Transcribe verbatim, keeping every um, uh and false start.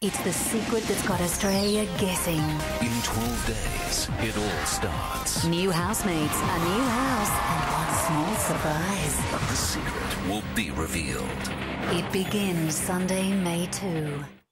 It's the secret that's got Australia guessing. In twelve days, it all starts. New housemates, a new house, and one small surprise. The secret will be revealed. It begins Sunday, May second.